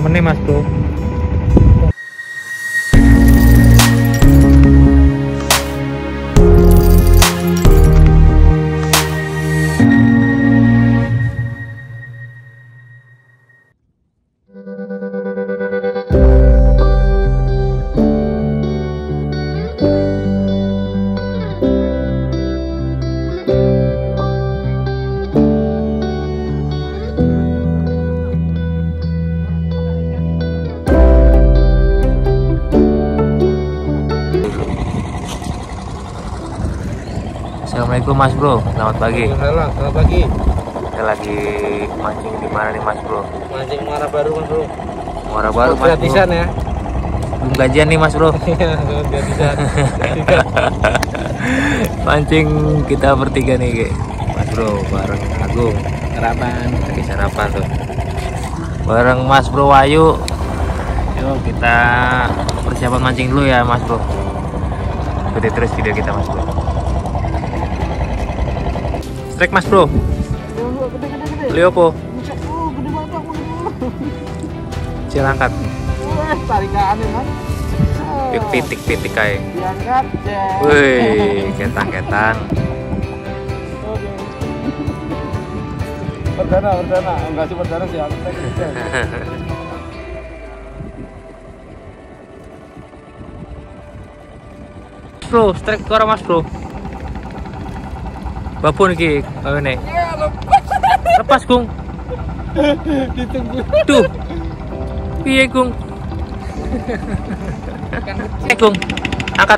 Komennya mas bro. Assalamualaikum mas bro, selamat pagi. Selamat pagi. Kita lagi mancing di mana nih mas bro? Mancing Muara Baru mas bro. Muara Baru mas bro. Gratisan ya. Belum gajian nih mas bro. Gratisan. Mancing kita bertiga nih mas bro, bareng Agung. Sarapan. Lagi sarapan tuh. Bareng mas bro Wahyu. Yuk kita persiapan mancing dulu ya mas bro. Ikuti terus video kita mas bro. Strike mas bro. Beli apa? Cilangkat. Tarikan mas. Pitik-pitik kayak. Diangkat. Wih, ketang-ketang. Perdana, enggak sih perdana sih. Bro, strike ke mas bro. Babon iki, ini. Lepas Gung. Ditunggu. Tuh. Piye Gung? Gung. Angkat.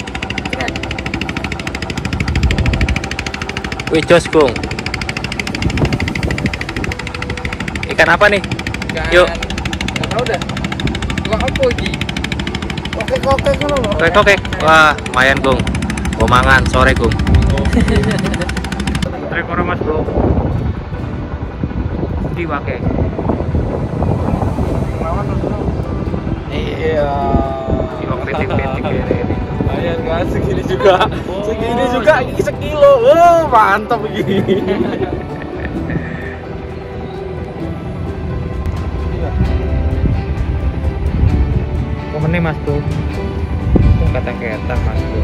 Wih, jos Gung. Ikan apa nih? Yuk. Enggak tahu dah. Gua apa iki? Kokek-kokek ngono lho. Kokek. Wah, lumayan Gung. Gua mangan sore Gung. Strike orang mas bro. Diwake. Iya. Iwak pitik-pitik ini. Lumayan kan segini juga. Segini juga ini sekilo. Mantap begini. Komennya mas bro. Ketang-ketang mas bro.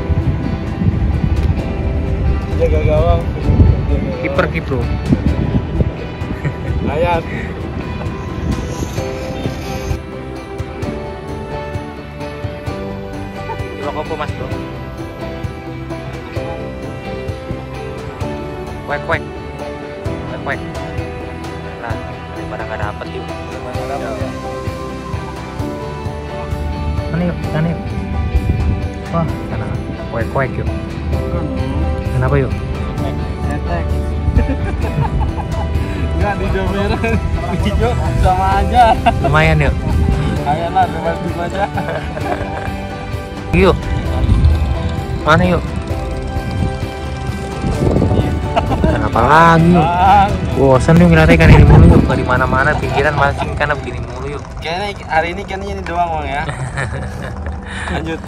Jaga gawang. Kiper bro. Ayat. Iwak apa mas bro? Kuek. Nah, daripada nggak dapet yuk. Mana yuk? Sana yuk. Wah, sana. Kuek yuk. Kenapa yuk? Cetek. Enggak di merah. Hijau sama aja. Lumayan yuk. Kayaklah depan aja. Yuk. Mana yuk? Kenapa lagi yuk? Bosan yuk ngeliat ikan ini mulu yuk. Gak di mana-mana pikiran mancing karena begini mulu yuk. Kayaknya hari ini ikannya ini doang bang ya. Lanjut.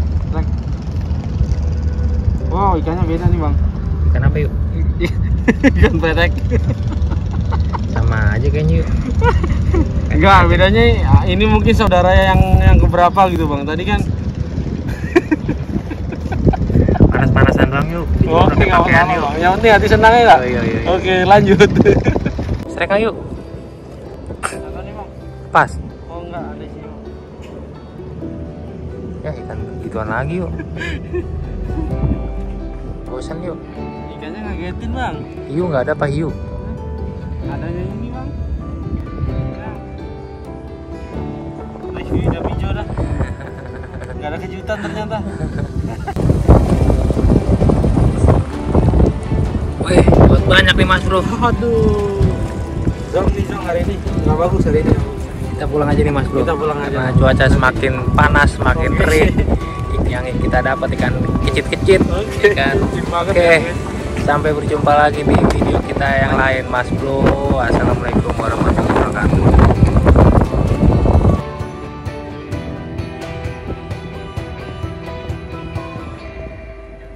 Wow, ikannya beda nih bang. Ikan apa yuk? Ikan pedek. Sama aja kayaknya yuk. Enggak, bedanya ini mungkin saudara yang keberapa gitu bang. Tadi kan panas-panasan doang yuk. oke, nggak pakaian apa-apa, yuk. Bang. Yang penting hati senang ya nggak? Oh, iya. Oke, lanjut. Strike yuk. Apa nih bang? Pas. Oh enggak, ada sih bang. Ya ikan gituan lagi yuk. Bosan yuk. Ikannya ngagetin bang. Hiu nggak ada apa hiu? Adanya ini bang. Udah hijau dah. Nggak ada kejutan ternyata. Wih, buat banyak nih mas bro. Aduh. Zong hari ini nggak bagus hari ini. Kita pulang aja nih mas bro. Kita pulang aja. Karena cuaca semakin panas, semakin terik. Yang kita dapat ikan kecil-kecil. Ikan. Oke. Sampai berjumpa lagi di video kita yang lain mas bro. Assalamualaikum warahmatullahi wabarakatuh.